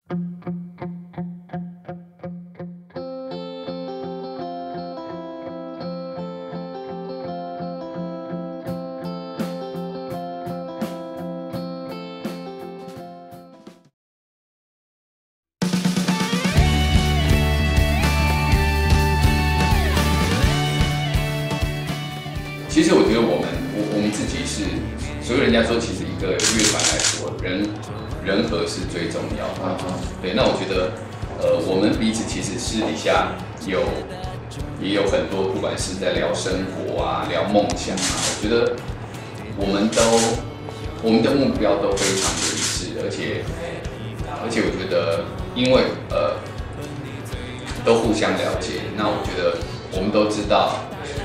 其实我觉得我们自己是，所以人家说，其实一个乐团来说，人和是最重要的。对，那我觉得，我们彼此其实私底下也有很多，不管是在聊生活啊，聊梦想啊，我觉得我们的目标都非常的一致，而且我觉得，因为都互相了解，那我觉得我们都知道。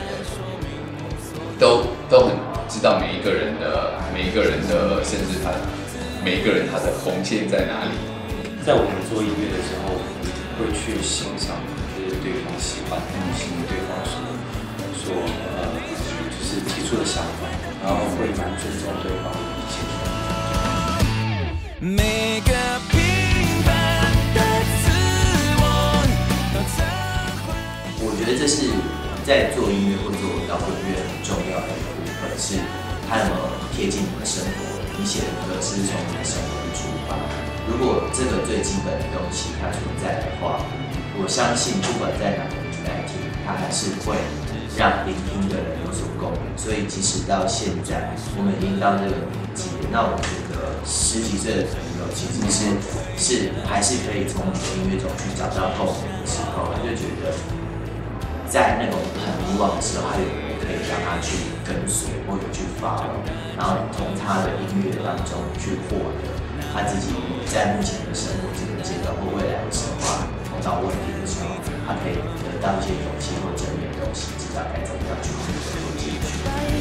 都很知道每一个人的，甚至每一个人他的红线在哪里。 在我们做音乐的时候，会去欣赏就是对方喜欢的东西，对方所就是提出的想法，然后会蛮尊重对方的意见。每个平凡的自我， 我觉得这是在做音乐或做摇滚乐很重要的一个部分，是它有没有贴近你的生活，你写的歌是从你的生活去出发。如果这个最基本的东西它存在的话，我相信不管在哪个年代听，它还是会让聆听的人有所共鸣。所以即使到现在，我们已经到这个年纪，那我觉得10几岁的朋友其实是还是可以从你的音乐中去找到共鸣的时候，他就觉得。在那种很迷惘的时候，还有人可以让他去跟随或者去follow，然后从他的音乐当中去获得他自己在目前的生活这个阶段或未来的生活碰到问题的时候，他可以得到一些勇气或正面的东西，知道该怎么样去克服进去。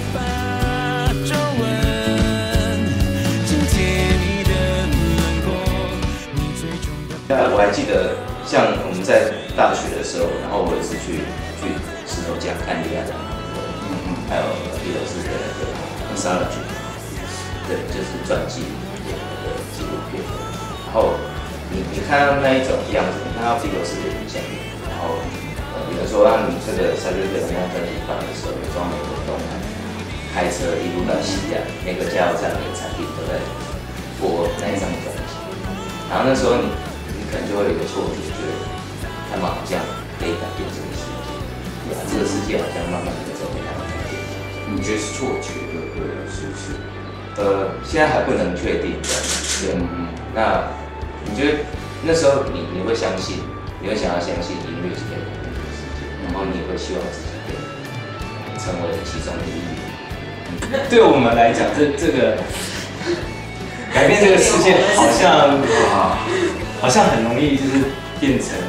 我还记得，像我们在大学的时候，然后我也是去石头奖看李安的，还有比尔斯的那个《Anthology》，对，就是传记的那个纪录片。然后你看到那一种样子，你看到比尔斯的影响力，然后比如说让你这个3月份那专辑发的时候，有装美国东南，开车一路到西岸，每个加油站每个餐厅都在播那一张专辑。然后那时候你可能就会有一个错觉，觉得他们好像可以改变这个世界，对吧？这个世界好像慢慢的走给他们改变。 你觉得是错觉对不对？是不是？ 现在还不能确定这样子。对，那你觉得那时候你会相信，你会想要相信音乐是可以改变这个世界，然后你也会希望自己可以成为其中的一员。 对我们来讲，这个改变这个世界好像很容易就是变成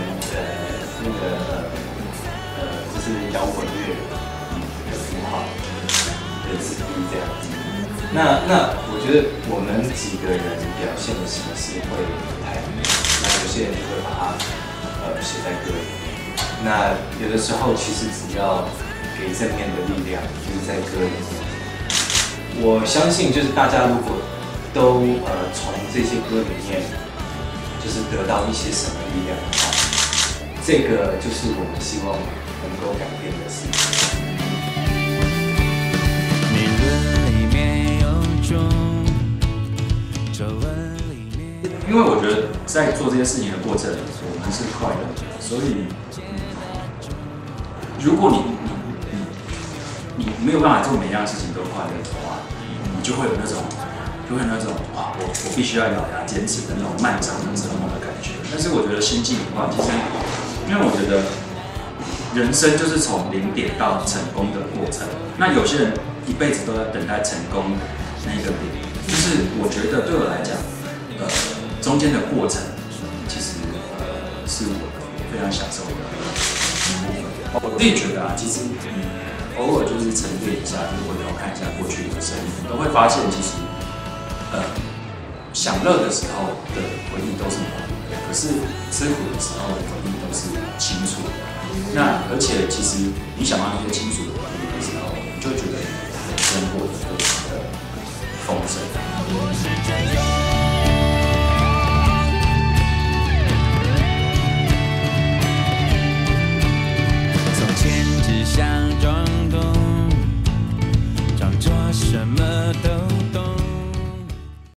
就是摇滚乐的符号的词义这样子。那我觉得我们几个人表现的形式会不太一样。那有些人就会把它写在歌里面。那有的时候其实只要给正面的力量，就是在歌里面。我相信就是大家如果都从这些歌里面，就是得到一些什么力量的话，这个就是我们希望能够改变的事情。因为我觉得在做这些事情的过程，我们是快乐的，所以，如果你没有办法做每一样事情都快乐的话，你就会有那种哇，我必须要咬牙坚持的那种漫长的折磨的感觉。但是我觉得心境的话，其实因为我觉得人生就是从0点到成功的过程。那有些人一辈子都在等待成功那个点，就是我觉得对我来讲，中间的过程其实是我非常享受的部分。我自己觉得啊，其实偶尔就是沉淀一下，就是回头看一下过去的生命，都会发现其实享乐的时候的回忆都是模糊的，可是吃苦的时候的回忆都是清楚的。那而且其实你想到那些清楚的回忆的时候，你就会觉得人生过得非常的丰盛。 什么的